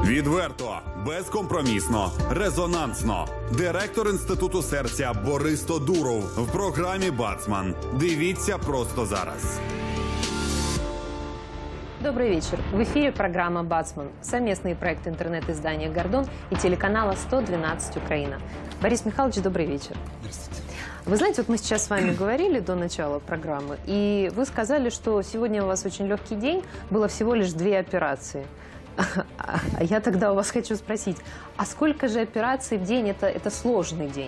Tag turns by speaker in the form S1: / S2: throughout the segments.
S1: Відверто, безкомпромісно, резонансно. Директор Інституту серця Борис Тодуров в програмі «Бацман». Дивіться просто зараз.
S2: Добрый вечер. В эфире программа «Бацман». Совместный проект интернет-издания «Гордон» и телеканала «112 Украина». Борис Михайлович, добрый вечер.
S3: Здравствуйте.
S2: Вы знаете, вот мы сейчас с вами говорили до начала программы, и вы сказали, что сегодня у вас очень легкий день, было всего лишь 2 операции. А я тогда у вас хочу спросить, а сколько же операций в день? Это сложный день?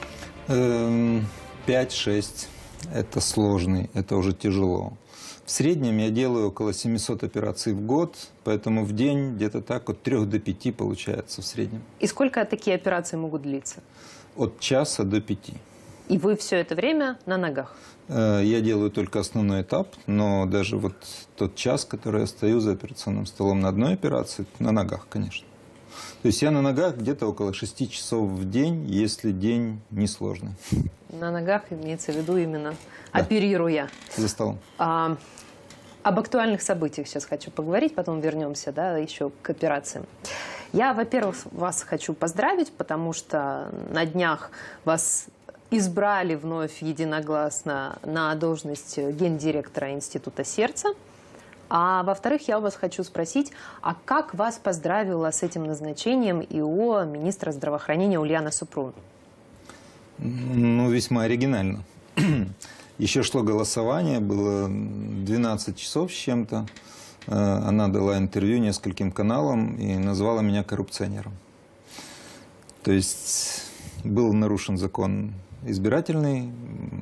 S3: 5-6. Это сложный, это уже тяжело. В среднем я делаю около 700 операций в год, поэтому в день где-то так от 3 до 5 получается в среднем.
S2: И сколько такие операции могут длиться?
S3: От часа до 5.
S2: И вы все это время на ногах?
S3: Я делаю только основной этап, но даже вот тот час, который я стою за операционным столом на одной операции, на ногах, конечно. То есть я на ногах где-то около 6 часов в день, если день несложный.
S2: На ногах имеется в виду именно
S3: да.
S2: Оперируя.
S3: За столом.
S2: Об актуальных событиях сейчас хочу поговорить, потом вернемся, да, еще к операциям. Я, во-первых, вас хочу поздравить, потому что на днях вас избрали вновь единогласно на должность гендиректора Института сердца. А во-вторых, я у вас хочу спросить, а как вас поздравила с этим назначением ИО министра здравоохранения Ульяна Супрун?
S3: Ну, весьма оригинально. Еще шло голосование, было 12 часов с чем-то. Она дала интервью нескольким каналам и назвала меня коррупционером. То есть был нарушен закон избирательный,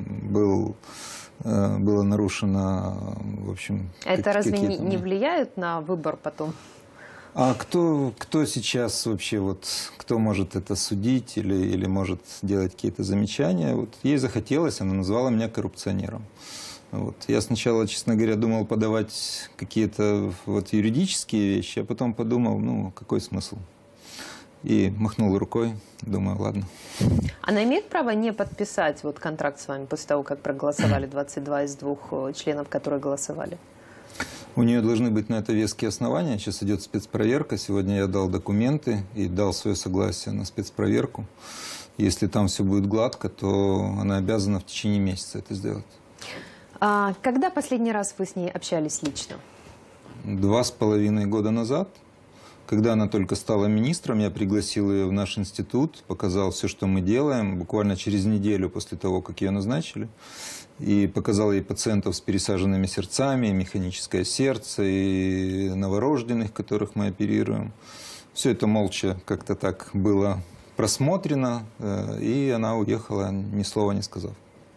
S3: было нарушено, в общем...
S2: Это разве не влияет на выбор потом?
S3: А кто сейчас вообще, вот, кто может это судить или может делать какие-то замечания? Вот ей захотелось, она назвала меня коррупционером. Вот. Я сначала, честно говоря, думал подавать какие-то вот юридические вещи, а потом подумал, ну, какой смысл? И махнул рукой, думаю, ладно.
S2: Она имеет право не подписать вот контракт с вами после того, как проголосовали 22 из 2 членов, которые голосовали?
S3: У нее должны быть на это веские основания. Сейчас идет спецпроверка. Сегодня я дал документы и дал свое согласие на спецпроверку. Если там все будет гладко, то она обязана в течение месяца это сделать.
S2: А когда последний раз вы с ней общались лично?
S3: 2,5 года назад. Когда она только стала министром, я пригласил ее в наш институт, показал все, что мы делаем, буквально через неделю после того, как ее назначили. И показал ей пациентов с пересаженными сердцами, механическое сердце, и новорожденных, которых мы оперируем. Все это молча как-то так было просмотрено, и она уехала, ни слова не сказав.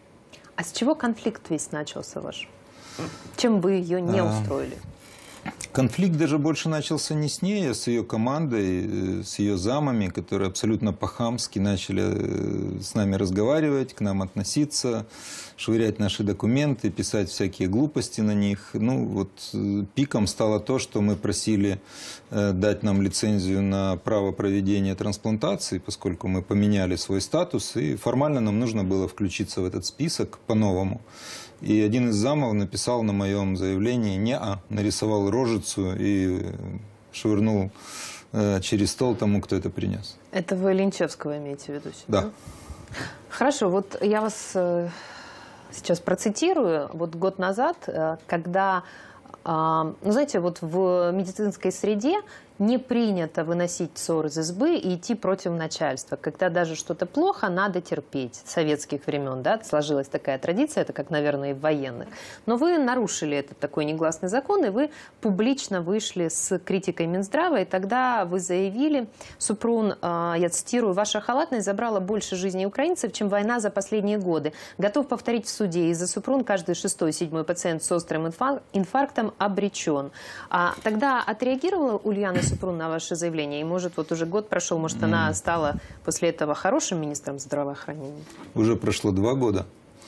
S2: А с чего конфликт весь начался ваш? Чем вы ее не устроили?
S3: Конфликт даже больше начался не с ней, а с ее командой, с ее замами, которые абсолютно по-хамски начали с нами разговаривать, к нам относиться, швырять наши документы, писать всякие глупости на них. Ну, вот пиком стало то, что мы просили дать нам лицензию на право проведения трансплантации, поскольку мы поменяли свой статус, и формально нам нужно было включиться в этот список по-новому. И один из замов написал на моем заявлении «не-а», нарисовал рожицу и швырнул через стол тому, кто это принес.
S2: Это вы Линчевского имеете в виду?
S3: Да.
S2: Хорошо, вот я вас сейчас процитирую. Вот год назад, когда, ну, знаете, вот в медицинской среде не принято выносить ссор из избы и идти против начальства. Когда даже что-то плохо, надо терпеть. С советских времен, да, сложилась такая традиция, это как, наверное, и в военных. Но вы нарушили этот такой негласный закон, и вы публично вышли с критикой Минздрава, и тогда вы заявили, Супрун, я цитирую, «Ваша халатность забрала больше жизней украинцев, чем война за последние годы. Готов повторить в суде, из-за Супрун каждый 6-7 пациент с острым инфарктом обречен». А тогда отреагировала Ульяна Супрун на ваше заявление? И, может, вот уже год прошел, может, она стала после этого хорошим министром здравоохранения?
S3: Уже прошло 2 года.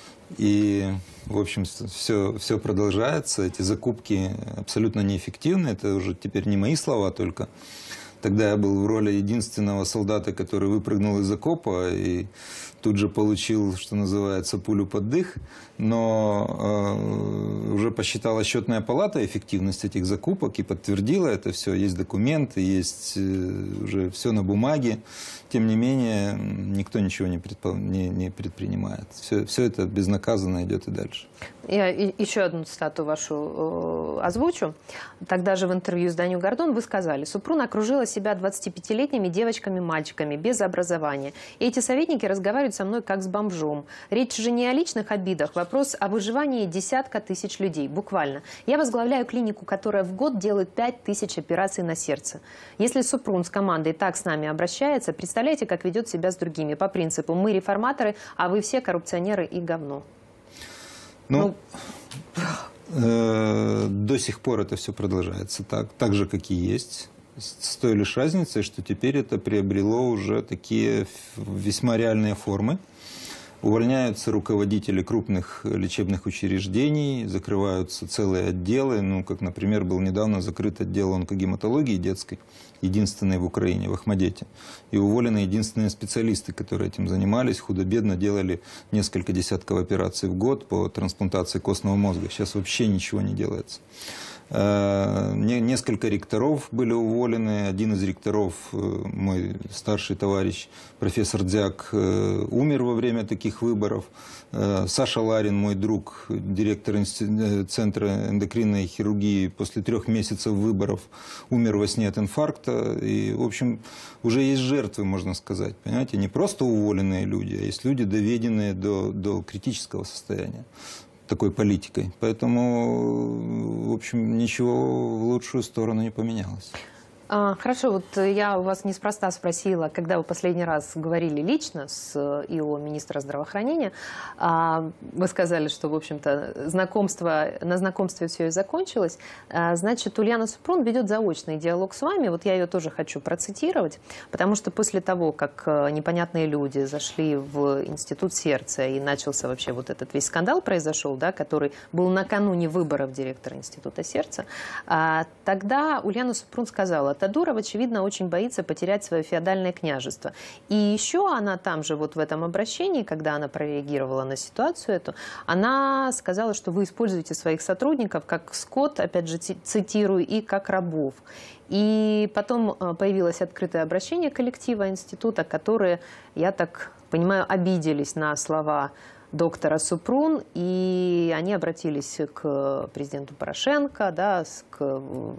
S3: И, в общем, все продолжается. Эти закупки абсолютно неэффективны. Это уже теперь не мои слова только. Тогда я был в роли единственного солдата, который выпрыгнул из окопа и тут же получил, что называется, пулю под дых, но уже посчитала счетная палата эффективность этих закупок и подтвердила это все. Есть документы, есть уже все на бумаге. Тем не менее, никто ничего не предпринимает. Все это безнаказанно идет и дальше.
S2: Я еще одну цитату вашу озвучу. Тогда же в интервью изданию «Гордон» вы сказали: Супрун окружила себя 25-летними девочками-мальчиками без образования. И эти советники разговаривают со мной как с бомжом. Речь же не о личных обидах, вопрос о выживании десятка тысяч людей. Буквально. Я возглавляю клинику, которая в год делает 5000 операций на сердце. Если Супрун с командой так с нами обращается, представляете, как ведет себя с другими. По принципу: мы реформаторы, а вы все коррупционеры и говно.
S3: До сих пор это все продолжается так же, как и есть. С той лишь разницей, что теперь это приобрело уже такие весьма реальные формы. Увольняются руководители крупных лечебных учреждений, закрываются целые отделы. Ну, как, например, был недавно закрыт отдел онкогематологии детской, единственный в Украине, в Ахмадете. И уволены единственные специалисты, которые этим занимались, худо-бедно делали несколько десятков операций в год по трансплантации костного мозга. Сейчас вообще ничего не делается. Несколько ректоров были уволены. Один из ректоров, мой старший товарищ, профессор Дзяк, умер во время таких выборов. Саша Ларин, мой друг, директор Центра эндокринной хирургии, после 3 месяцев выборов умер во сне от инфаркта. И, в общем, уже есть жертвы, можно сказать. Понимаете, не просто уволенные люди, а есть люди, доведенные до критического состояния такой политикой. Поэтому, в общем, ничего в лучшую сторону не поменялось.
S2: Хорошо, вот я у вас неспроста спросила, когда вы последний раз говорили лично с ИО министра здравоохранения, вы сказали, что, в общем-то, на знакомстве все и закончилось. Значит, Ульяна Супрун ведет заочный диалог с вами. Вот я ее тоже хочу процитировать, потому что после того, как непонятные люди зашли в Институт сердца и начался вообще вот этот весь скандал произошел, да, который был накануне выборов директора Института сердца, тогда Ульяна Супрун сказала: Тадуров, очевидно, очень боится потерять свое феодальное княжество. И еще она там же, вот в этом обращении, когда она прореагировала на ситуацию эту, она сказала, что вы используете своих сотрудников как скот, опять же цитирую, и как рабов. И потом появилось открытое обращение коллектива института, которые, я так понимаю, обиделись на слова доктора Супрун, и они обратились к президенту Порошенко, да, к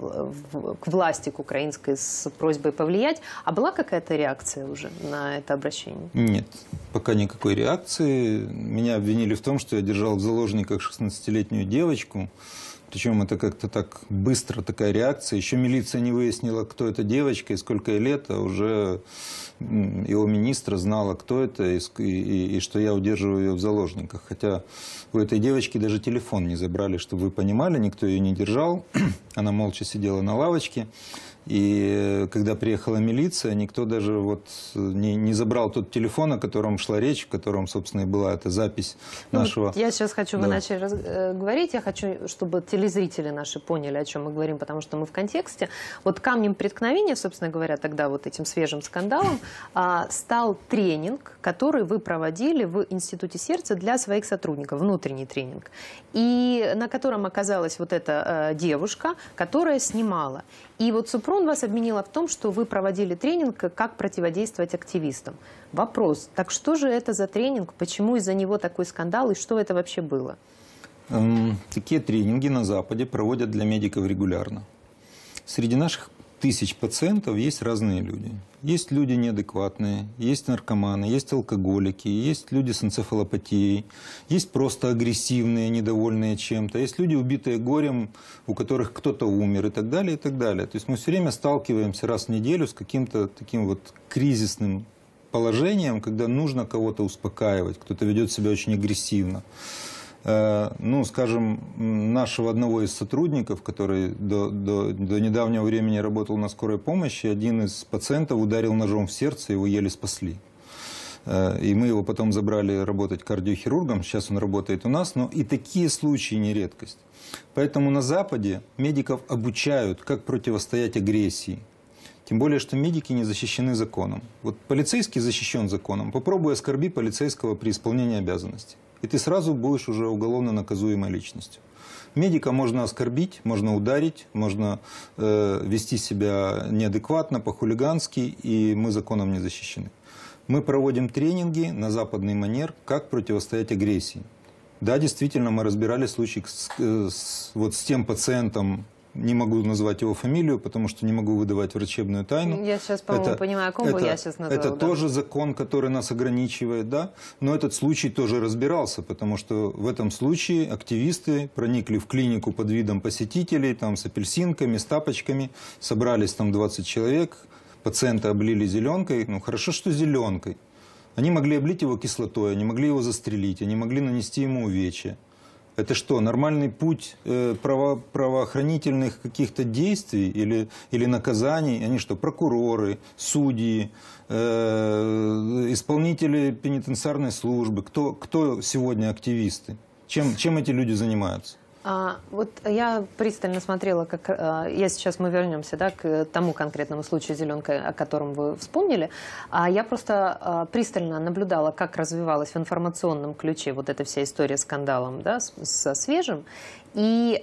S2: власти, к украинской, с просьбой повлиять. А была какая-то реакция уже на это обращение?
S3: Нет, пока никакой реакции. Меня обвинили в том, что я держал в заложниках 16-летнюю девочку. Причем это как-то так быстро, такая реакция. Еще милиция не выяснила, кто эта девочка и сколько ей лет, а уже его министра знала, кто это, и что я удерживаю ее в заложниках. Хотя у этой девочки даже телефон не забрали, чтобы вы понимали, никто ее не держал. Она молча сидела на лавочке. И когда приехала милиция, никто даже вот не забрал тот телефон, о котором шла речь, в котором, собственно, и была эта запись нашего...
S2: Я сейчас хочу, вы начали говорить, я хочу, чтобы телезрители наши поняли, о чем мы говорим, потому что мы в контексте. Вот камнем преткновения, собственно говоря, тогда вот этим свежим скандалом стал тренинг, который вы проводили в Институте сердца для своих сотрудников, внутренний тренинг, и на котором оказалась вот эта девушка, которая снимала. И вот Супрун вас обвинила в том, что вы проводили тренинг, как противодействовать активистам. Вопрос, так что же это за тренинг, почему из-за него такой скандал и что это вообще было?
S3: Такие тренинги на Западе проводят для медиков регулярно. Среди наших тысяч пациентов есть разные люди. Есть люди неадекватные, есть наркоманы, есть алкоголики, есть люди с энцефалопатией, есть просто агрессивные, недовольные чем-то, есть люди, убитые горем, у которых кто-то умер и так далее, и так далее. То есть мы все время сталкиваемся раз в неделю с каким-то таким вот кризисным положением, когда нужно кого-то успокаивать, кто-то ведет себя очень агрессивно. Ну, скажем, нашего одного из сотрудников, который до недавнего времени работал на скорой помощи, один из пациентов ударил ножом в сердце, его еле спасли. И мы его потом забрали работать кардиохирургом, сейчас он работает у нас, но и такие случаи не редкость. Поэтому на Западе медиков обучают, как противостоять агрессии. Тем более, что медики не защищены законом. Вот полицейский защищен законом. Попробуй оскорби полицейского при исполнении обязанностей. И ты сразу будешь уже уголовно наказуемой личностью. Медика можно оскорбить, можно ударить, можно вести себя неадекватно, по-хулигански, и мы законом не защищены. Мы проводим тренинги на западный манер, как противостоять агрессии. Да, действительно, мы разбирали случай вот с тем пациентом, не могу назвать его фамилию, потому что не могу выдавать врачебную тайну.
S2: Я сейчас, по-моему, понимаю, о ком я сейчас назвала.
S3: Это
S2: да.
S3: тоже закон, который нас ограничивает, да. Но этот случай тоже разбирался, потому что в этом случае активисты проникли в клинику под видом посетителей, там с апельсинками, с тапочками, собрались там 20 человек, пациента облили зеленкой, ну хорошо, что зеленкой. Они могли облить его кислотой, они могли его застрелить, они могли нанести ему увечья. Это что, нормальный путь правоохранительных каких-то действий или наказаний? Они что, прокуроры, судьи, исполнители пенитенциарной службы? Кто сегодня активисты? Чем эти люди занимаются?
S2: Вот я пристально смотрела, мы вернемся, да, к тому конкретному случаю зеленкой, о котором вы вспомнили. Я просто пристально наблюдала, как развивалась в информационном ключе вот эта вся история с скандалом, да, со Свежим. И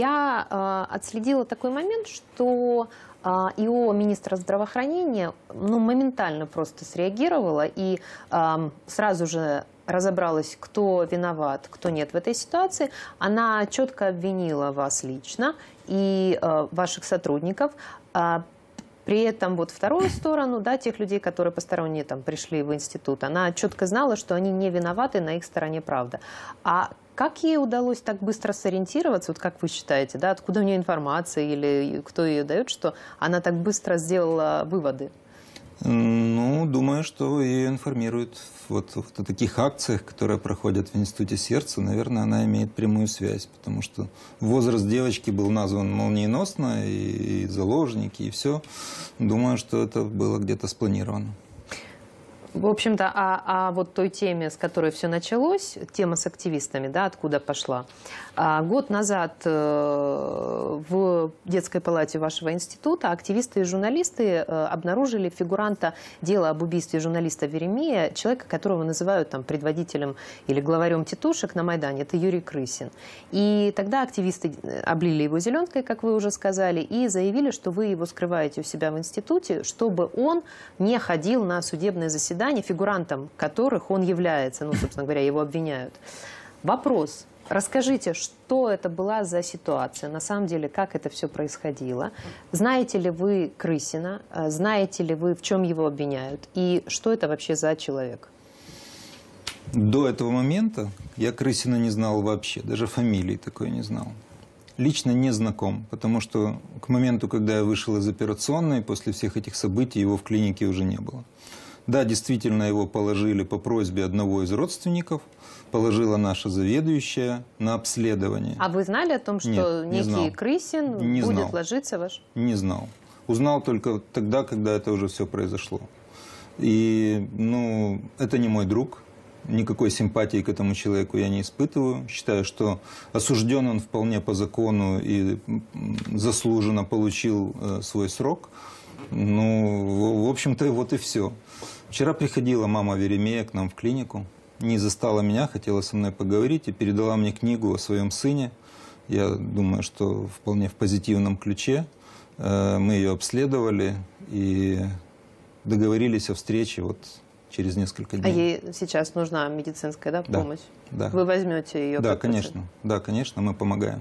S2: я отследила такой момент, что ИО министра здравоохранения моментально просто среагировала и сразу же разобралась, кто виноват, кто нет в этой ситуации. Она четко обвинила вас лично и ваших сотрудников. При этом вот вторую сторону, да, тех людей, которые посторонние там пришли в институт, она четко знала, что они не виноваты, на их стороне правда. А как ей удалось так быстро сориентироваться, вот как вы считаете, да, откуда у нее информация или кто ее дает, что она так быстро сделала выводы?
S3: Ну, думаю, что ее информируют вот о таких акциях, которые проходят в Институте сердца. Наверное, она имеет прямую связь, потому что возраст девочки был назван молниеносно, и заложники, и все. Думаю, что это было где-то спланировано.
S2: В общем-то, вот той теме, с которой все началось, тема с активистами, да, откуда пошла. Год назад в детской палате вашего института активисты и журналисты обнаружили фигуранта дела об убийстве журналиста Веремея, человека, которого называют там предводителем или главарем тетушек на Майдане, это Юрий Крысин. И тогда активисты облили его зеленкой, как вы уже сказали, и заявили, что вы его скрываете у себя в институте, чтобы он не ходил на судебное заседание, фигурантом которых он является, ну, собственно говоря, его обвиняют. Вопрос. Расскажите, что это была за ситуация, на самом деле, как это все происходило? Знаете ли вы Крысина? Знаете ли вы, в чем его обвиняют? И что это вообще за человек?
S3: До этого момента я Крысина не знал вообще, даже фамилии такой не знал. Лично не знаком, потому что к моменту, когда я вышел из операционной, после всех этих событий его в клинике уже не было. Да, действительно, его положили по просьбе одного из родственников, положила наша заведующая на обследование.
S2: А вы знали о том, что некий Крысин будет ложиться ваш?
S3: Не знал. Узнал только тогда, когда это уже все произошло. И, ну, это не мой друг. Никакой симпатии к этому человеку я не испытываю. Считаю, что осужден он вполне по закону и заслуженно получил свой срок. Ну, в общем-то, вот и все. Вчера приходила мама Веремея к нам в клинику, не застала меня, хотела со мной поговорить и передала мне книгу о своем сыне. Я думаю, что вполне в позитивном ключе. Мы ее обследовали и договорились о встрече вот через несколько дней.
S2: А ей сейчас нужна медицинская, да, помощь?
S3: Да.
S2: Вы возьмете ее?
S3: Да, конечно. Да, конечно, мы помогаем.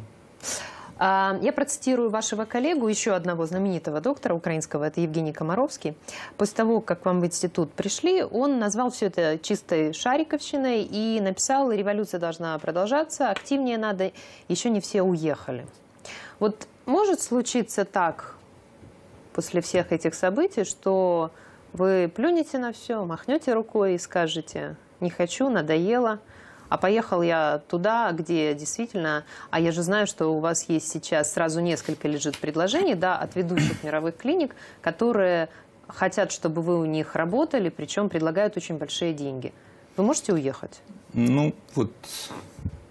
S2: Я процитирую вашего коллегу, еще одного знаменитого доктора украинского, это Евгений Комаровский. После того, как к вам в институт пришли, он назвал все это чистой шариковщиной и написал: революция должна продолжаться, активнее надо, еще не все уехали. Вот может случиться так, после всех этих событий, что вы плюнете на все, махнете рукой и скажете: не хочу, надоело. А поехал я туда, где действительно... А я же знаю, что у вас есть сейчас сразу несколько лежит предложений, да, от ведущих мировых клиник, которые хотят, чтобы вы у них работали, причем предлагают очень большие деньги. Вы можете уехать?
S3: Ну, вот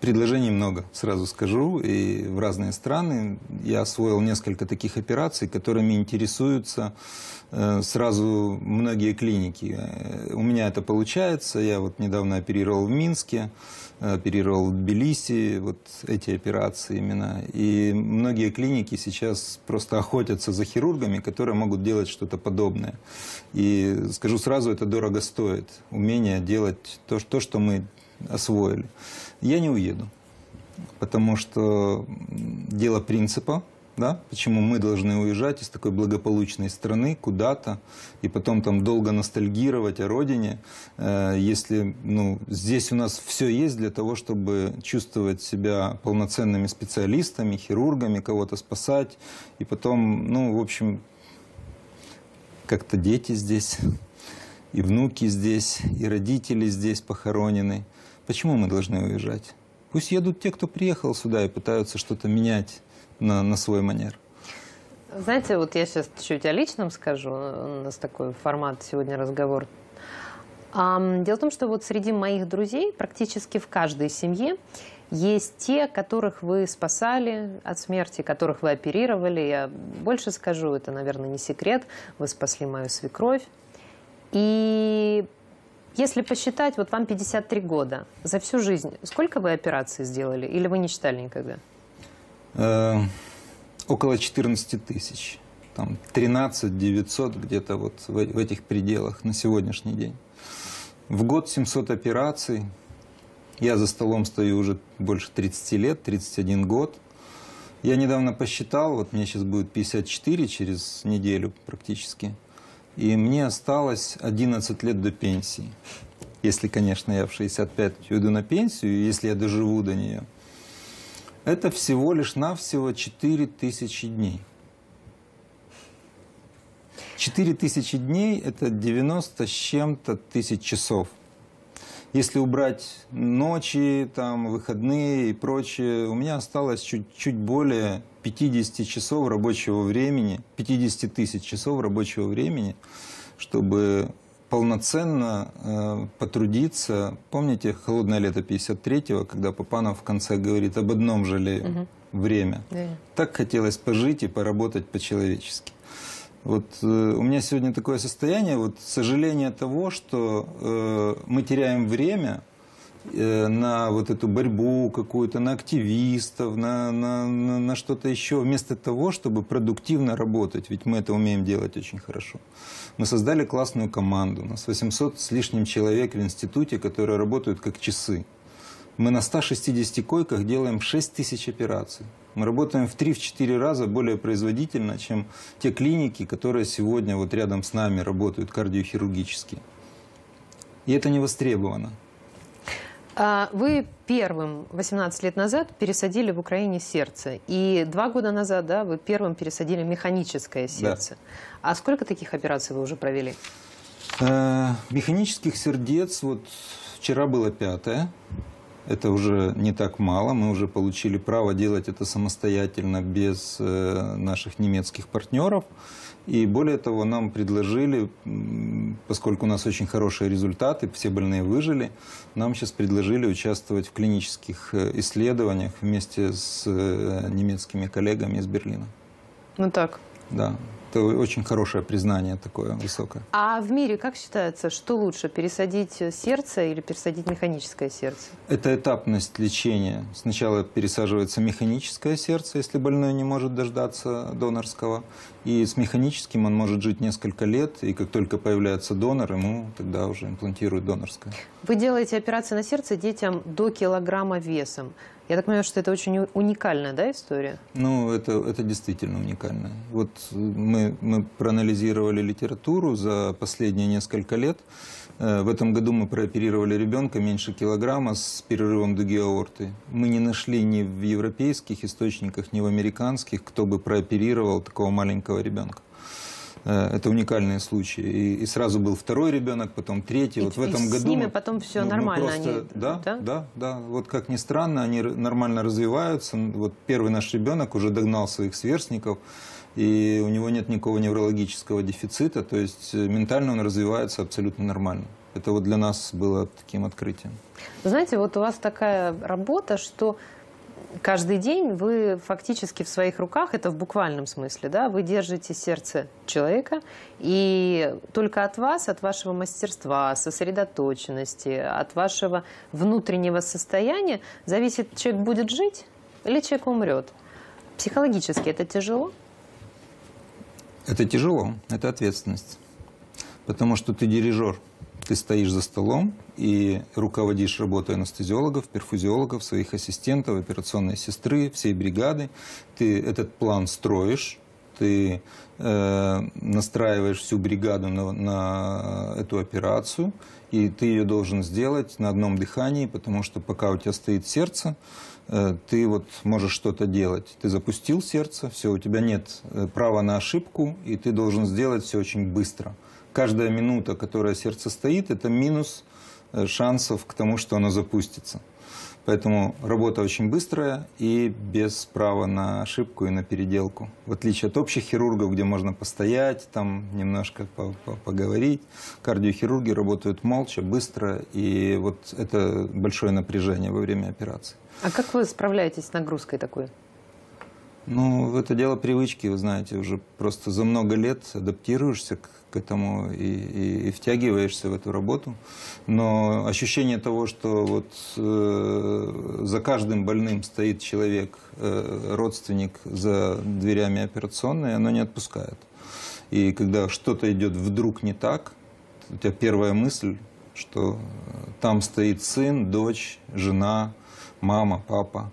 S3: Предложений много, сразу скажу, и в разные страны. Я освоил несколько таких операций, которыми интересуются сразу многие клиники. У меня это получается. Я вот недавно оперировал в Минске, оперировал в Тбилиси, вот эти операции именно. И многие клиники сейчас просто охотятся за хирургами, которые могут делать что-то подобное. И скажу сразу, это дорого стоит. Умение делать то, что мы освоили. Я не уеду, потому что дело принципа, да, почему мы должны уезжать из такой благополучной страны куда-то и потом там долго ностальгировать о родине, если здесь у нас все есть для того, чтобы чувствовать себя полноценными специалистами, хирургами, кого-то спасать, и потом, в общем, как-то дети здесь, и внуки здесь, и родители здесь похоронены. Почему мы должны уезжать? Пусть едут те, кто приехал сюда и пытаются что-то менять на свой манер.
S2: Знаете, вот я сейчас чуть-чуть о личном скажу. У нас такой формат сегодня разговор. Дело в том, что вот среди моих друзей практически в каждой семье есть те, которых вы спасали от смерти, которых вы оперировали. Я больше скажу, это, наверное, не секрет. Вы спасли мою свекровь. И если посчитать, вот вам 53 года, за всю жизнь сколько вы операций сделали? Или вы не считали никогда?
S3: Около 14 тысяч. Там 13 900 где-то вот в этих пределах на сегодняшний день. В год 700 операций. Я за столом стою уже больше 30 лет, 31 год. Я недавно посчитал, вот мне сейчас будет 54 через неделю практически. И мне осталось 11 лет до пенсии. Если, конечно, я в 65 уйду на пенсию, если я доживу до нее. Это всего лишь навсего 4000 дней. 4000 дней – это 90 с чем-то тысяч часов. Если убрать ночи, там, выходные и прочее, у меня осталось чуть более 50 часов рабочего времени, 50 тысяч часов рабочего времени, чтобы полноценно потрудиться. Помните «Холодное лето» 53-го, когда Папанов в конце говорит об одном жалею – время. Так хотелось пожить и поработать по-человечески. Вот у меня сегодня такое состояние, вот сожаление того, что мы теряем время на вот эту борьбу какую-то, на активистов, на что-то еще, вместо того, чтобы продуктивно работать. Ведь мы это умеем делать очень хорошо. Мы создали классную команду. У нас 800 с лишним человек в институте, которые работают как часы. Мы на 160 койках делаем 6000 операций. Мы работаем в 3-4 раза более производительно, чем те клиники, которые сегодня вот рядом с нами работают кардиохирургически. И это не востребовано.
S2: Вы первым 18 лет назад пересадили в Украине сердце. И 2 года назад, да, вы первым пересадили механическое сердце. Да. А сколько таких операций вы уже провели?
S3: Механических сердец, вот вчера было 5-е. Это уже не так мало. Мы уже получили право делать это самостоятельно, без наших немецких партнеров. И более того, нам предложили, поскольку у нас очень хорошие результаты, все больные выжили, нам сейчас предложили участвовать в клинических исследованиях вместе с немецкими коллегами из Берлина.
S2: Ну так.
S3: Да. Это очень хорошее признание такое высокое.
S2: А в мире как считается, что лучше, пересадить сердце или пересадить механическое сердце?
S3: Это этапность лечения. Сначала пересаживается механическое сердце, если больной не может дождаться донорского. И с механическим он может жить несколько лет, и как только появляется донор, ему тогда уже имплантируют донорское.
S2: Вы делаете операции на сердце детям до килограмма весом. Я так понимаю, что это очень уникальная, да, история?
S3: Ну, это действительно уникально. Вот мы проанализировали литературу за последние несколько лет. В этом году мы прооперировали ребенка меньше килограмма с перерывом дуги аорты. Мы не нашли ни в европейских источниках, ни в американских, кто бы прооперировал такого маленького ребенка. Это уникальные случаи. И сразу был 2-й ребенок, потом 3-й. Вот в этом году
S2: с ними потом все нормально?
S3: Просто, да. Вот как ни странно, они нормально развиваются. Вот первый наш ребенок уже догнал своих сверстников, и у него нет никакого неврологического дефицита, то есть ментально он развивается абсолютно нормально. Это вот для нас было таким открытием.
S2: Вы знаете, вот у вас такая работа, что каждый день вы фактически в своих руках, это в буквальном смысле, да, вы держите сердце человека, и только от вас, от вашего мастерства, сосредоточенности, от вашего внутреннего состояния зависит, человек будет жить или человек умрет. Психологически это тяжело?
S3: Это тяжело, это ответственность. Потому что ты дирижер, ты стоишь за столом и руководишь работой анестезиологов, перфузиологов, своих ассистентов, операционной сестры, всей бригады. Ты этот план строишь, ты настраиваешь всю бригаду на эту операцию, и ты ее должен сделать на одном дыхании, потому что пока у тебя стоит сердце, ты вот можешь что-то делать. Ты запустил сердце, все, у тебя нет права на ошибку, и ты должен сделать все очень быстро. Каждая минута, которая сердце стоит, это минус шансов к тому, что оно запустится. Поэтому работа очень быстрая и без права на ошибку и на переделку. В отличие от общих хирургов, где можно постоять, там немножко поговорить. Кардиохирурги работают молча, быстро, и вот это большое напряжение во время операции.
S2: А как вы справляетесь с нагрузкой такой?
S3: Ну, это дело привычки, вы знаете, уже просто за много лет адаптируешься к этому и втягиваешься в эту работу. Но ощущение того, что вот за каждым больным стоит человек, родственник за дверями операционной, оно не отпускает. И когда что-то идет вдруг не так, у тебя первая мысль, что там стоит сын, дочь, жена, мама, папа.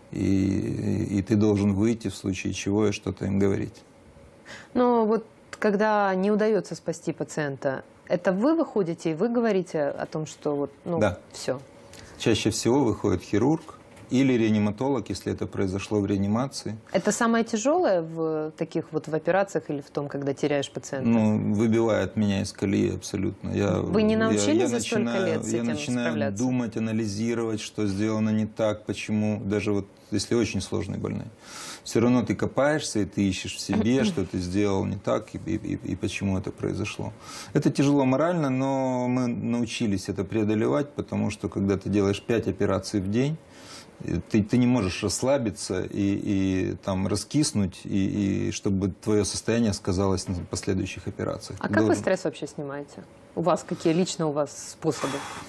S3: И ты должен выйти в случае чего и что-то им говорить.
S2: Ну вот когда не удается спасти пациента, это вы выходите и вы говорите о том, что вот, ну,
S3: да.
S2: Все?
S3: Чаще всего выходит хирург или реаниматолог, если это произошло в реанимации.
S2: Это самое тяжелое в таких вот в операциях или в том, когда теряешь пациента?
S3: Ну, выбивает меня из колеи абсолютно.
S2: Вы не научились за столько лет с этим
S3: Я начинаю
S2: справляться?
S3: думать, анализировать, что сделано не так, почему, даже вот если очень сложный больной. Все равно ты копаешься, и ты ищешь в себе, что ты сделал не так, и почему это произошло. Это тяжело морально, но мы научились это преодолевать, потому что когда ты делаешь 5 операций в день, ты не можешь расслабиться и там раскиснуть, и чтобы твое состояние сказалось на последующих операциях.
S2: А как вы стресс вообще снимаете? У вас какие лично у вас способы?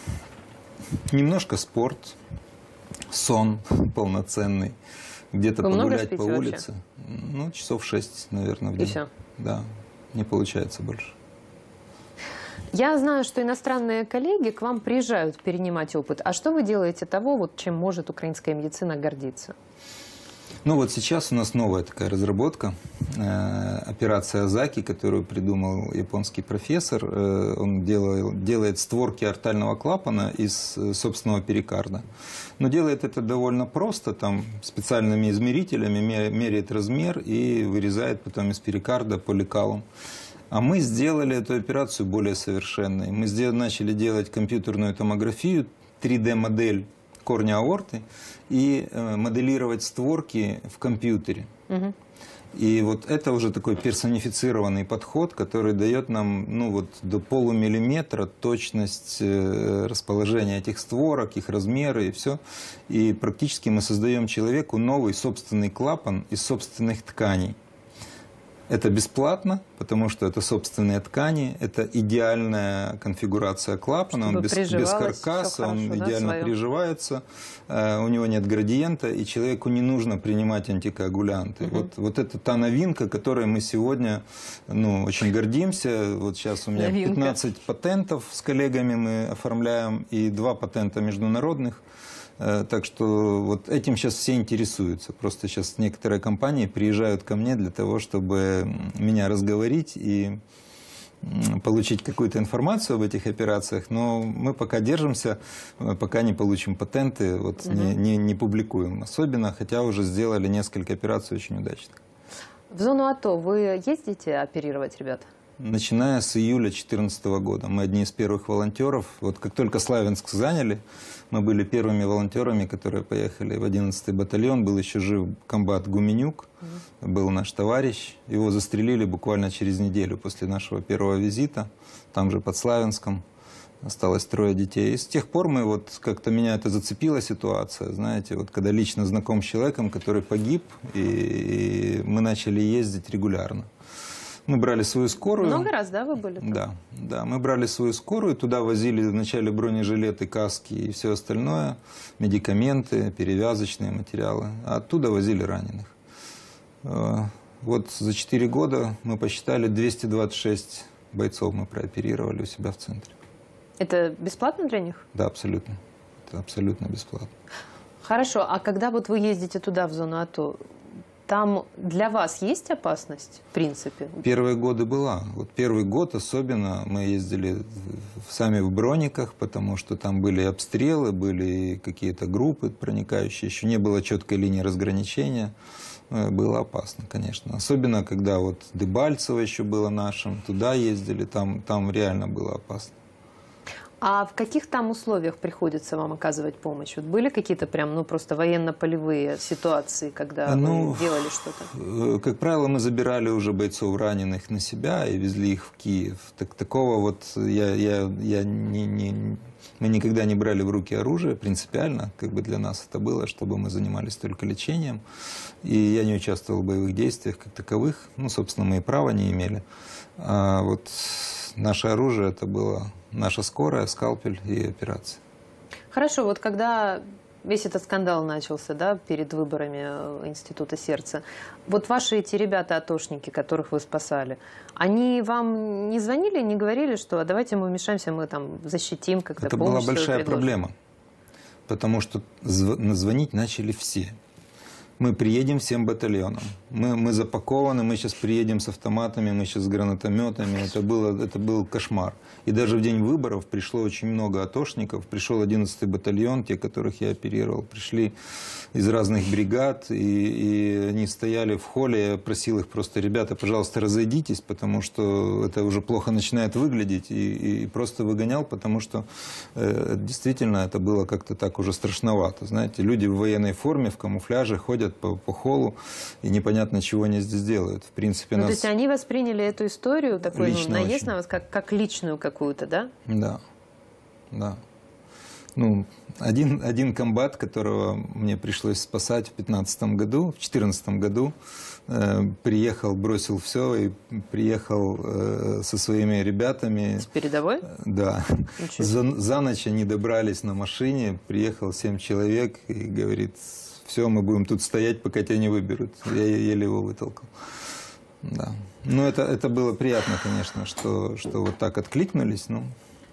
S3: Немножко спорт, сон полноценный, где-то погулять по улице. Вообще? Ну, часов 6, наверное, в день.
S2: И все?
S3: Да, не получается больше.
S2: Я знаю, что иностранные коллеги к вам приезжают перенимать опыт. А что вы делаете того, вот, чем может украинская медицина гордиться?
S3: Ну вот сейчас у нас новая такая разработка, операция Азаки, которую придумал японский профессор. Он делает створки артального клапана из собственного перикарда. Но делает это довольно просто, там специальными измерителями меряет размер и вырезает потом из перикарда по лекалам. А мы сделали эту операцию более совершенной. Мы начали делать компьютерную томографию, 3D-модель корня аорты и моделировать створки в компьютере. Угу. И вот это уже такой персонифицированный подход, который дает нам, ну, вот, до полумиллиметра точность расположения этих створок, их размеры и все. И практически мы создаем человеку новый собственный клапан из собственных тканей. Это бесплатно, потому что это собственные ткани, это идеальная конфигурация клапана, он без каркаса, он идеально приживается, у него нет градиента, и человеку не нужно принимать антикоагулянты. Вот это та новинка, которой мы сегодня, ну, очень гордимся. Вот сейчас у меня 15 патентов с коллегами мы оформляем, и 2 патента международных. Так что вот этим сейчас все интересуются. Просто сейчас некоторые компании приезжают ко мне для того, чтобы меня разговорить и получить какую-то информацию об этих операциях. Но мы пока держимся, пока не получим патенты, вот не публикуем особенно, хотя уже сделали несколько операций очень удачных.
S2: В зону АТО вы ездите оперировать ребят?
S3: Начиная с июля 2014 года. Мы одни из первых волонтеров. Вот как только Славянск заняли, мы были первыми волонтерами, которые поехали в 11-й батальон. Был еще жив комбат Гуменюк, был наш товарищ. Его застрелили буквально через неделю после нашего первого визита, там же под Славянском. Осталось 3 детей. И с тех пор мы вот как-то меня это зацепила ситуация, знаете, вот когда лично знаком с человеком, который погиб, и мы начали ездить регулярно. Мы брали свою скорую.
S2: Много раз, да, вы были там?
S3: Да, да, мы брали свою скорую, туда возили вначале бронежилеты, каски и все остальное, медикаменты, перевязочные материалы, а оттуда возили раненых. Вот за 4 года мы посчитали, 226 бойцов мы прооперировали у себя в центре.
S2: Это бесплатно для них?
S3: Да, абсолютно. Это абсолютно бесплатно.
S2: Хорошо, а когда вот вы ездите туда, в зону АТО, там для вас есть опасность, в принципе?
S3: Первые годы была. Вот первый год особенно мы ездили сами в брониках, потому что там были обстрелы, были какие-то группы проникающие, еще не было четкой линии разграничения. Было опасно, конечно. Особенно, когда вот Дебальцево еще было нашим, туда ездили, там реально было опасно.
S2: А в каких там условиях приходится вам оказывать помощь? Вот были какие-то прям, ну, просто военно-полевые ситуации, когда вы делали что-то?
S3: Как правило, мы забирали уже бойцов раненых на себя и везли их в Киев. Такого вот мы никогда не брали в руки оружие, принципиально, как бы для нас это было, чтобы мы занимались только лечением. И я не участвовал в боевых действиях как таковых. Ну, собственно, мы и права не имели. А вот наше оружие это было наша скорая, скальпель и операция.
S2: Хорошо, вот когда весь этот скандал начался, да, перед выборами Института сердца, вот ваши эти ребята-атошники, которых вы спасали, они вам не звонили, не говорили, что давайте мы вмешаемся, мы там защитим, как-то
S3: это
S2: помощь
S3: была большая
S2: предложим?
S3: проблема, потому что звонить начали все. Мы приедем всем батальоном. Мы запакованы, мы сейчас приедем с автоматами, мы сейчас с гранатометами. Это был кошмар. И даже в день выборов пришло очень много атошников. Пришел 11-й батальон, те, которых я оперировал. Пришли из разных бригад, и они стояли в холле. Я просил их просто: ребята, пожалуйста, разойдитесь, потому что это уже плохо начинает выглядеть. И просто выгонял, потому что действительно это было как-то так уже страшновато. Знаете, люди в военной форме, в камуфляже ходят по холлу, и непонятно, чего они здесь делают. В принципе,
S2: то есть они восприняли эту историю, такой наезд
S3: очень
S2: на вас, как личную какую-то, да?
S3: Да, да. Ну, один комбат, которого мне пришлось спасать в 2015 году, в 2014 году, приехал, бросил все и приехал со своими ребятами. С
S2: передовой?
S3: Да. За ночь они добрались на машине, приехал 7 человек и говорит: все, мы будем тут стоять, пока тебя не выберут. Я еле его вытолкал. Да. Ну, это было приятно, конечно, что вот так откликнулись. Ну.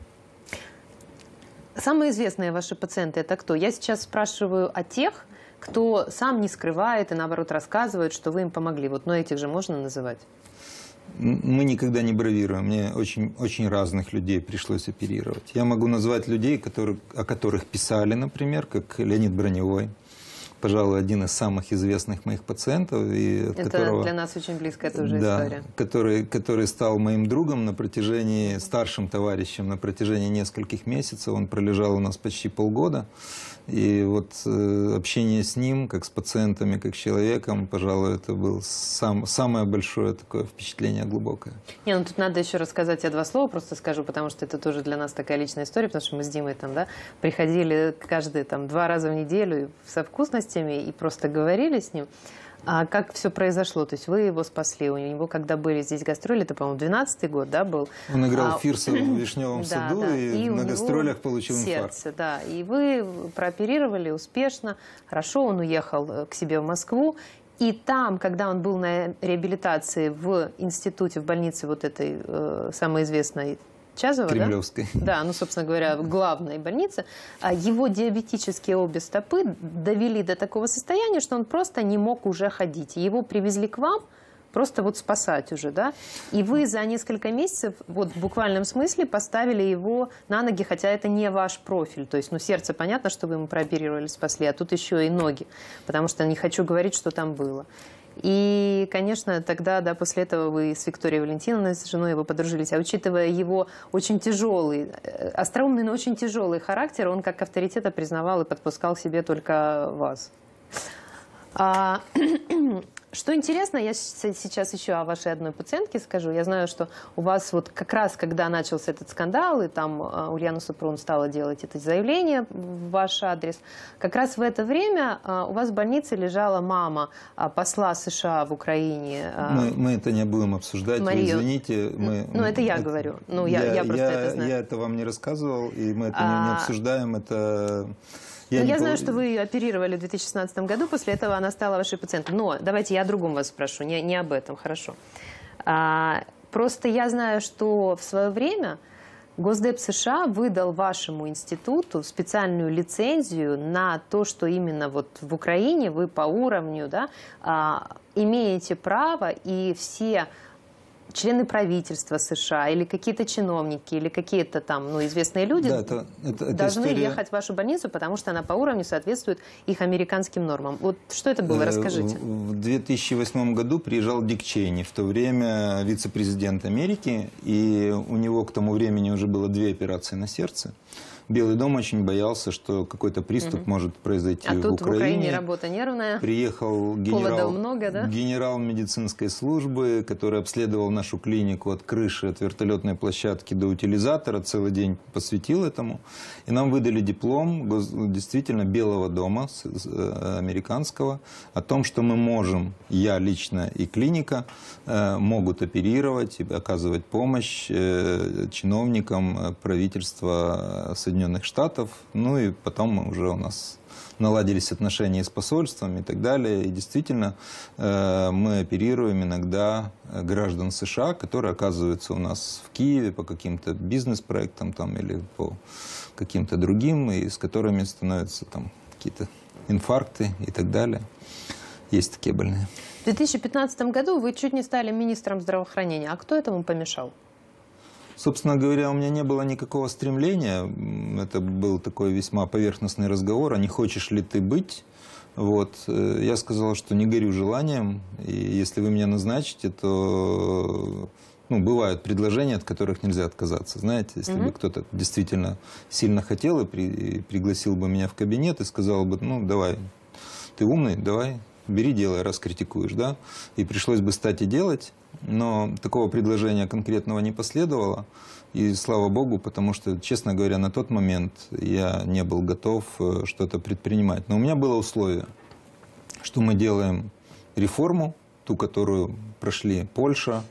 S2: Самые известные ваши пациенты – это кто? Я сейчас спрашиваю о тех, кто сам не скрывает и, наоборот, рассказывает, что вы им помогли. Вот, но этих же можно называть?
S3: Мы никогда не бравируем. Мне очень разных людей пришлось оперировать. Я могу назвать людей, о которых писали, например, как Леонид Броневой. Пожалуй, один из самых известных моих пациентов.
S2: Это для нас очень близкая тоже история.
S3: Который стал моим другом старшим товарищем на протяжении нескольких месяцев. Он пролежал у нас почти полгода. И вот общение с ним, как с пациентами, как с человеком, пожалуй, это было самое большое такое впечатление глубокое.
S2: Не, ну тут надо еще рассказать, я 2 слова просто скажу, потому что это тоже для нас такая личная история, потому что мы с Димой там, да, приходили каждые 2 раза в неделю со вкусностями и просто говорили с ним. А как все произошло? То есть вы его спасли, у него, когда были здесь гастроли, это, по-моему, 12-й год, да, был?
S3: Он играл Фирса в Вишневом саду, да. И на гастролях получил инфаркт.
S2: Да, и вы прооперировали успешно, хорошо, он уехал к себе в Москву. И там, когда он был на реабилитации в институте, в больнице вот этой самой известной Чазова,
S3: Кремлевской.
S2: Да, ну, собственно говоря, главной больнице, его диабетические обе стопы довели до такого состояния, что он просто не мог уже ходить. Его привезли к вам просто вот спасать уже, да? И вы за несколько месяцев, вот в буквальном смысле, поставили его на ноги, хотя это не ваш профиль. То есть, ну, сердце, понятно, что вы ему прооперировали, спасли, а тут еще и ноги, потому что не хочу говорить, что там было. И, конечно, тогда, да, после этого вы с Викторией Валентиновной, с женой, вы подружились. А учитывая его очень тяжелый, остроумный, но очень тяжелый характер, он как авторитета признавал и подпускал к себе только вас. Что интересно, я сейчас еще о вашей одной пациентке скажу. Я знаю, что у вас вот как раз, когда начался этот скандал, и там Ульяна Супрун стала делать это заявление в ваш адрес, как раз в это время у вас в больнице лежала мама посла США в Украине.
S3: Мы это не будем обсуждать,
S2: Марию.
S3: вы извините.
S2: Ну, это я говорю. Ну, я просто это знаю.
S3: Я это вам не рассказывал, и мы это не обсуждаем. Это...
S2: Я знаю, что вы ее оперировали в 2016 году, после этого она стала вашей пациенткой. Но давайте я о другом вас спрошу, не об этом, хорошо. Просто я знаю, что в свое время Госдеп США выдал вашему институту специальную лицензию на то, что именно вот в Украине вы по уровню, да, имеете право, и все члены правительства США или какие-то чиновники, или какие-то там, ну, известные люди должны ехать в вашу больницу, потому что она по уровню соответствует их американским нормам. Вот что это было? Расскажите.
S3: В 2008 году приезжал Дик Чейни, в то время вице-президент Америки, и у него к тому времени уже было 2 операции на сердце. Белый дом очень боялся, что какой-то приступ может произойти в Украине.
S2: А тут в Украине работа нервная.
S3: Приехал генерал медицинской службы, который обследовал нашу клинику от крыши, от вертолетной площадки до утилизатора, целый день посвятил этому. И нам выдали диплом действительно Белого дома, американского, о том, что мы можем, я лично и клиника, могут оперировать и оказывать помощь чиновникам правительства Соединенных Штатов. Ну и потом уже у нас наладились отношения с посольством и так далее. И действительно мы оперируем иногда граждан США, которые оказываются у нас в Киеве по каким-то бизнес-проектам там, или по каким-то другим, и с которыми становятся там какие-то инфаркты и так далее. Есть такие больные.
S2: В 2015 году вы чуть не стали министром здравоохранения. А кто этому помешал?
S3: Собственно говоря, у меня не было никакого стремления. Это был такой весьма поверхностный разговор. А не хочешь ли ты быть? Вот. Я сказал, что не горю желанием. И если вы меня назначите, то бывают предложения, от которых нельзя отказаться. Знаете, если бы кто-то действительно сильно хотел и пригласил бы меня в кабинет и сказал бы, давай, ты умный, давай, бери, делай, раз критикуешь, да? И пришлось бы стать и делать. Но такого предложения конкретного не последовало. И слава богу, потому что, честно говоря, на тот момент я не был готов что-то предпринимать. Но у меня было условие, что мы делаем реформу, ту, которую прошли Польша,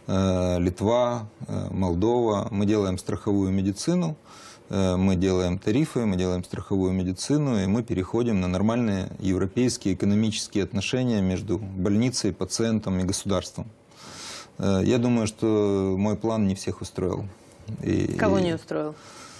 S3: Литва, Молдова. Мы делаем страховую медицину, мы делаем тарифы, мы делаем страховую медицину, и мы переходим на нормальные европейские экономические отношения между больницей, пациентом и государством. Я думаю, что мой план не всех устроил.
S2: Кого не устроил?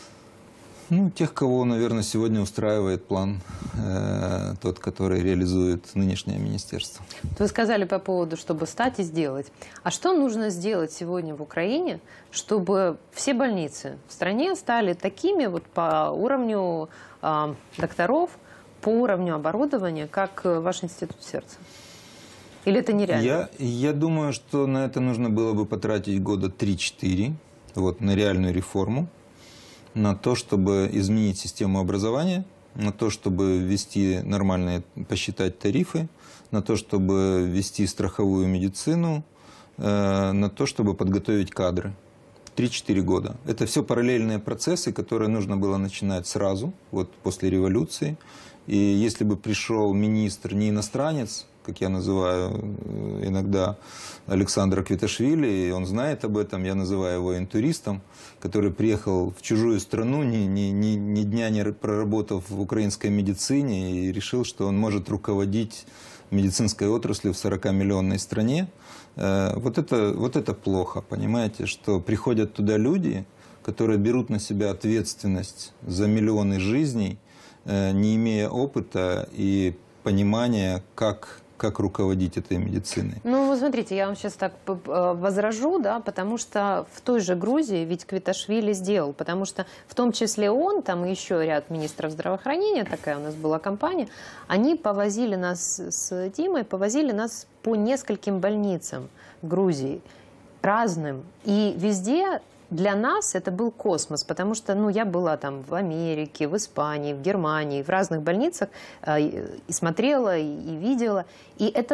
S3: Тех, кого, наверное, сегодня устраивает план, тот, который реализует нынешнее министерство.
S2: Вы сказали по поводу, чтобы стать и сделать. А что нужно сделать сегодня в Украине, чтобы все больницы в стране стали такими вот по уровню докторов, по уровню оборудования, как ваш институт сердца? Или это нереально?
S3: Я думаю, что на это нужно было бы потратить года 3-4, на реальную реформу, на то, чтобы изменить систему образования, на то, чтобы ввести нормальные, посчитать тарифы, на то, чтобы ввести страховую медицину, на то, чтобы подготовить кадры. 3-4 года. Это все параллельные процессы, которые нужно было начинать сразу, после революции. И если бы пришел министр не иностранец, как я называю иногда Александра Квиташвили, и он знает об этом, я называю его интуристом, который приехал в чужую страну, ни дня не проработав в украинской медицине, и решил, что он может руководить медицинской отраслью в 40-миллионной стране. Вот это плохо, понимаете, что приходят туда люди, которые берут на себя ответственность за миллионы жизней, не имея опыта и понимания, как руководить этой медициной.
S2: Вы смотрите, я вам сейчас так возражу, да, потому что в той же Грузии ведь Квиташвили сделал, потому что в том числе он, там еще ряд министров здравоохранения, такая у нас была компания, они повозили нас с Димой, по нескольким больницам в Грузии, разным, и везде для нас это был космос, потому что, я была там в Америке, в Испании, в Германии, в разных больницах, и смотрела, и видела. И это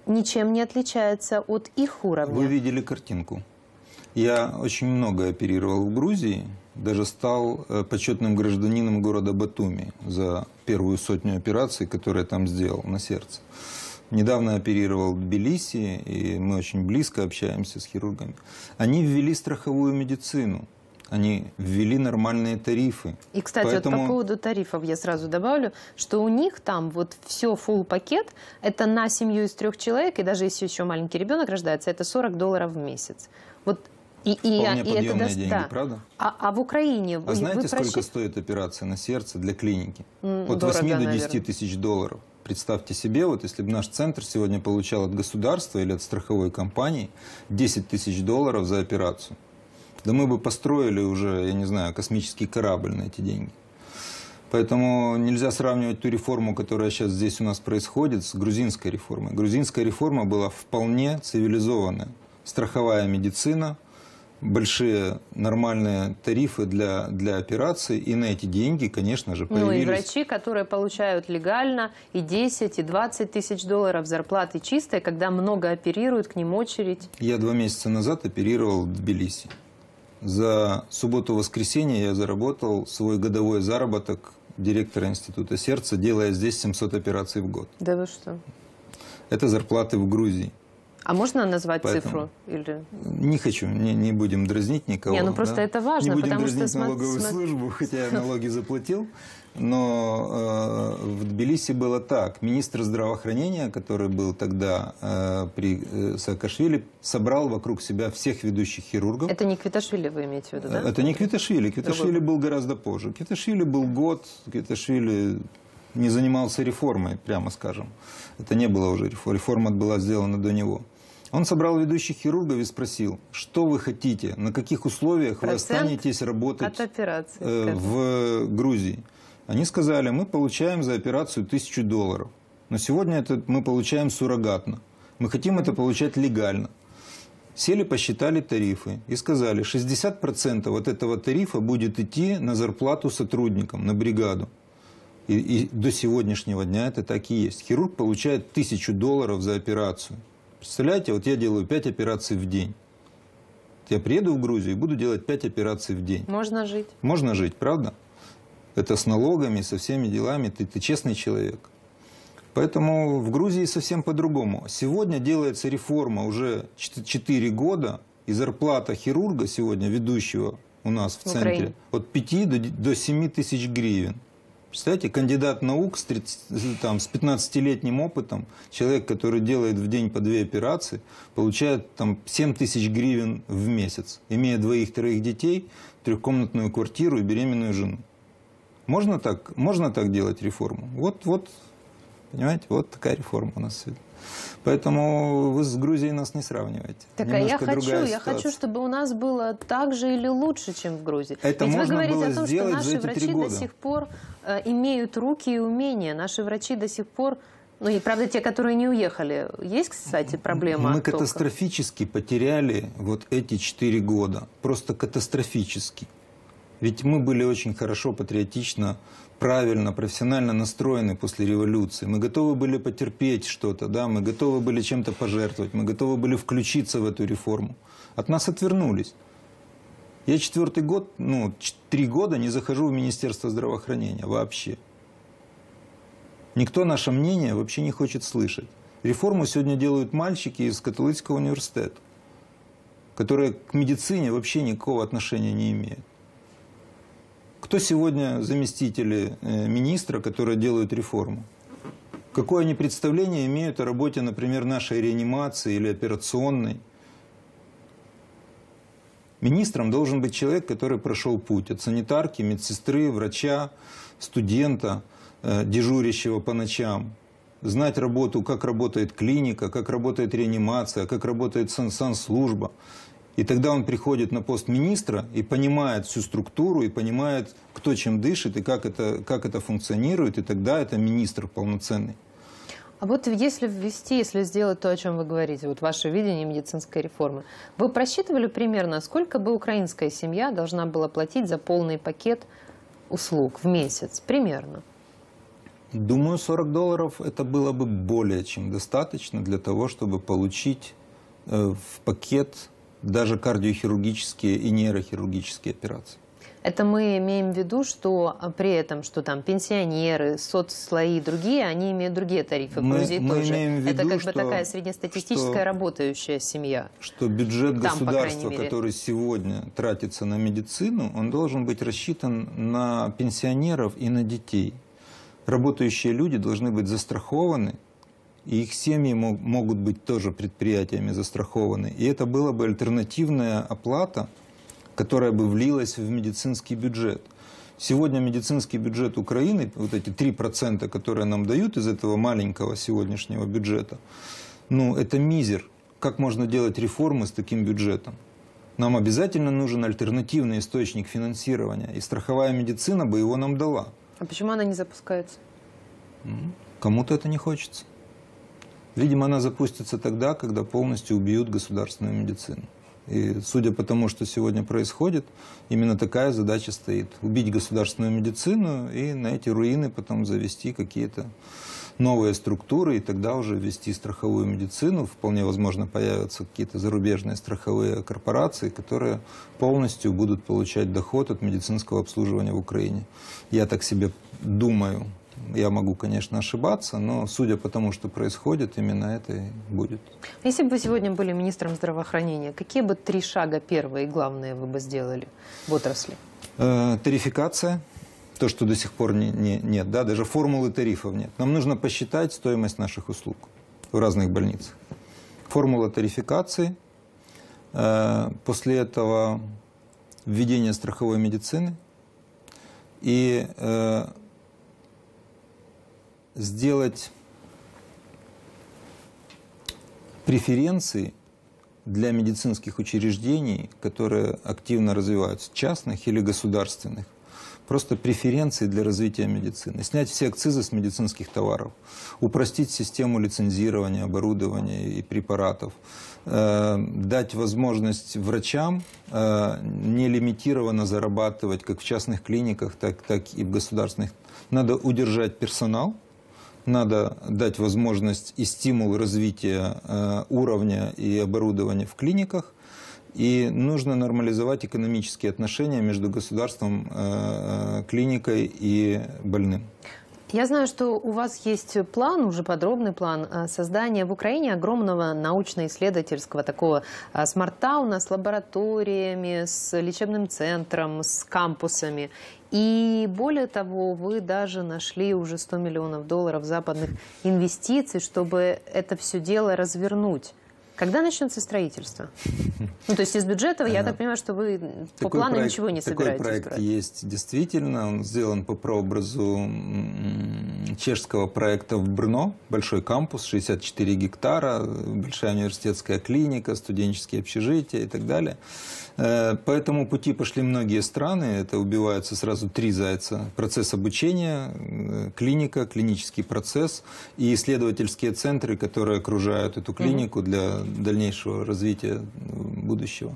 S2: ничем не отличается от их уровня.
S3: Вы видели картинку. Я очень много оперировал в Грузии, даже стал почетным гражданином города Батуми за первую сотню операций, которые я там сделал на сердце. Недавно оперировал в Тбилиси, и мы очень близко общаемся с хирургами. Они ввели страховую медицину, они ввели нормальные тарифы.
S2: И, кстати,
S3: Поэтому...
S2: вот по поводу тарифов я сразу добавлю, что у них там вот все full пакет, это на семью из 3 человек, и даже если еще маленький ребенок рождается, это $40 в месяц. Вот
S3: Вполне подъемные
S2: это
S3: деньги,
S2: да.
S3: правда?
S2: А в Украине...
S3: А знаете, сколько стоит операция на сердце для клиники? От 8 до 10 тысяч долларов. Представьте себе, вот если бы наш центр сегодня получал от государства или от страховой компании 10 тысяч долларов за операцию. Да мы бы построили уже, я не знаю, космический корабль на эти деньги. Поэтому нельзя сравнивать ту реформу, которая сейчас здесь у нас происходит, с грузинской реформой. Грузинская реформа была вполне цивилизованная. Страховая медицина, большие нормальные тарифы для операций, и на эти деньги, конечно же, появились...
S2: Ну и врачи, которые получают легально и 10, и 20 тысяч долларов зарплаты чистой, когда много оперируют, к ним очередь.
S3: Я 2 месяца назад оперировал в Тбилиси. За субботу-воскресенье я заработал свой годовой заработок директора Института сердца, делая здесь 700 операций в год.
S2: Да вы что?
S3: Это зарплаты в Грузии.
S2: А можно назвать
S3: Поэтому
S2: цифру? Или...
S3: Не хочу, не будем дразнить никого.
S2: Не, ну просто это важно,
S3: не будем
S2: потому
S3: дразнить
S2: что...
S3: налоговую службу, хотя я налоги заплатил. Но в Тбилиси было так. Министр здравоохранения, который был тогда при Саакашвили, собрал вокруг себя всех ведущих хирургов.
S2: Это не Квиташвили вы имеете в виду, да?
S3: Это не Квиташвили. Квиташвили был гораздо позже. Квиташвили был год. Квиташвили не занимался реформой, прямо скажем. Это не было уже реформа. Реформа была сделана до него. Он собрал ведущих хирургов и спросил, что вы хотите, на каких условиях вы останетесь работать в Грузии. Они сказали, мы получаем за операцию $1000. Но сегодня это мы получаем суррогатно. Мы хотим это получать легально. Сели, посчитали тарифы и сказали, 60% от этого тарифа будет идти на зарплату сотрудникам, на бригаду. И до сегодняшнего дня это так и есть. Хирург получает $1000 за операцию. Представляете, вот я делаю 5 операций в день. Я приеду в Грузию и буду делать 5 операций в день.
S2: Можно жить.
S3: Можно жить, правда? Это с налогами, со всеми делами. Ты честный человек. Поэтому в Грузии совсем по-другому. Сегодня делается реформа уже 4 года, и зарплата хирурга сегодня, ведущего у нас в центре, от 5 до 7 тысяч гривен. Представляете, кандидат наук с 15-летним опытом, человек, который делает в день по 2 операции, получает там 7 тысяч гривен в месяц, имея 2-3 детей, 3-комнатную квартиру и беременную жену. Можно так делать реформу? Вот, понимаете, вот такая реформа у нас сегодня. Поэтому вы с Грузией нас не сравниваете.
S2: Так, а я хочу, чтобы у нас было так же или лучше, чем в Грузии.
S3: Это
S2: ведь
S3: можно
S2: вы говорите
S3: было
S2: о том, что наши врачи до сих пор имеют руки и умения. Наши врачи до сих пор, ну и правда те, которые не уехали. Есть, кстати, проблема?
S3: Мы катастрофически потеряли вот эти 4 года. Просто катастрофически. Ведь мы были очень хорошо, патриотично, правильно, профессионально настроены после революции. Мы готовы были потерпеть что-то, да? Мы готовы были чем-то пожертвовать, мы готовы были включиться в эту реформу. От нас отвернулись. Я 4-й год, 3 года не захожу в Министерство здравоохранения вообще. Никто наше мнение вообще не хочет слышать. Реформу сегодня делают мальчики из католического университета, которые к медицине вообще никакого отношения не имеют. Кто сегодня заместители министра, которые делают реформу? Какое они представление имеют о работе, например, нашей реанимации или операционной? Министром должен быть человек, который прошел путь от санитарки, медсестры, врача, студента, дежурящего по ночам. Знать работу, как работает клиника, как работает реанимация, как работает санслужба. И тогда он приходит на пост министра и понимает всю структуру, и понимает, кто чем дышит, и как это функционирует, и тогда это министр полноценный.
S2: А вот если сделать то, о чем вы говорите, вот ваше видение медицинской реформы, вы просчитывали примерно, сколько бы украинская семья должна была платить за полный пакет услуг в месяц? Примерно.
S3: Думаю, $40 это было бы более чем достаточно для того, чтобы получить в пакет даже кардиохирургические и нейрохирургические операции.
S2: Это мы имеем в виду, что при этом, что там пенсионеры, соцслои и другие, они имеют другие тарифы. В Грузии тоже. Это как бы такая среднестатистическая работающая семья.
S3: Что бюджет государства, который сегодня тратится на медицину, он должен быть рассчитан на пенсионеров и на детей. Работающие люди должны быть застрахованы, и их семьи могут быть тоже предприятиями застрахованы. И это была бы альтернативная оплата, которая бы влилась в медицинский бюджет. Сегодня медицинский бюджет Украины, вот эти 3%, которые нам дают из этого маленького сегодняшнего бюджета, ну, это мизер. Как можно делать реформы с таким бюджетом? Нам обязательно нужен альтернативный источник финансирования, и страховая медицина бы его нам дала.
S2: А почему она не запускается?
S3: Кому-то это не хочется. Видимо, она запустится тогда, когда полностью убьют государственную медицину. И судя по тому, что сегодня происходит, именно такая задача стоит. Убить государственную медицину и на эти руины потом завести какие-то новые структуры, и тогда уже ввести страховую медицину. Вполне возможно, появятся какие-то зарубежные страховые корпорации, которые полностью будут получать доход от медицинского обслуживания в Украине. Я так себе думаю. Я могу, конечно, ошибаться, но судя по тому, что происходит, именно это и будет.
S2: Если бы вы сегодня были министром здравоохранения, какие бы 3 шага первые и главные вы бы сделали в отрасли?
S3: Тарификация. То, что до сих пор нет, да, даже формулы тарифов нет. Нам нужно посчитать стоимость наших услуг в разных больницах. Формула тарификации. После этого введение страховой медицины. И сделать преференции для медицинских учреждений, которые активно развиваются, частных или государственных. Просто преференции для развития медицины. Снять все акцизы с медицинских товаров, упростить систему лицензирования, оборудования и препаратов, дать возможность врачам нелимитированно зарабатывать как в частных клиниках, так и в государственных. Надо удержать персонал, надо дать возможность и стимул развития уровня и оборудования в клиниках, и нужно нормализовать экономические отношения между государством, клиникой и больным.
S2: Я знаю, что у вас есть план, уже подробный план создания в Украине огромного научно-исследовательского такого смарт-тауна с лабораториями, с лечебным центром, с кампусами. И более того, вы даже нашли уже $100 миллионов западных инвестиций, чтобы это все дело развернуть. Когда начнется строительство? Ну, то есть из бюджета, я так понимаю, что вы по плану ничего не собираетесь.
S3: Такой проект есть действительно. Он сделан по прообразу чешского проекта в Брно. Большой кампус, 64 гектара, большая университетская клиника, студенческие общежития и так далее. По этому пути пошли многие страны. Это убиваются сразу 3 зайца. Процесс обучения, клиника, клинический процесс и исследовательские центры, которые окружают эту клинику для дальнейшего развития будущего.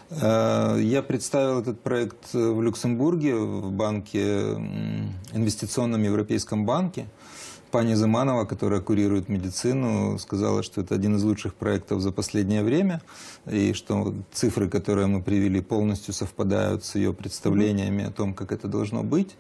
S3: Я представил этот проект в Люксембурге, в банке, инвестиционном Европейском банке. Пани Зиманова, которая курирует медицину, сказала, что это один из лучших проектов за последнее время, и что цифры, которые мы привели, полностью совпадают с ее представлениями о том, как это должно быть.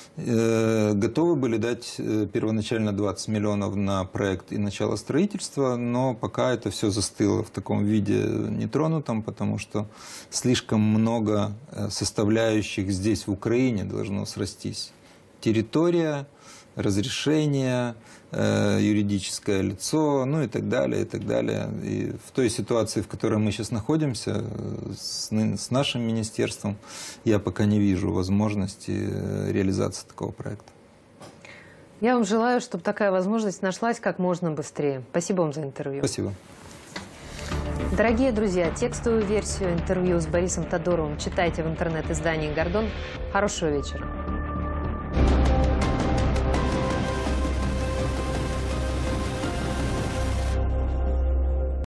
S3: Готовы были дать первоначально 20 миллионов на проект и начало строительства, но пока это все застыло в таком виде нетронутом, потому что слишком много составляющих здесь, в Украине, должно срастись. Территория, разрешение, юридическое лицо, ну и так далее, и так далее. И в той ситуации, в которой мы сейчас находимся, с нашим министерством, я пока не вижу возможности реализации такого проекта.
S2: Я вам желаю, чтобы такая возможность нашлась как можно быстрее. Спасибо вам за интервью.
S3: Спасибо.
S2: Дорогие друзья, текстовую версию интервью с Борисом Тодоровым читайте в интернет-издании «Гордон». Хорошего вечера.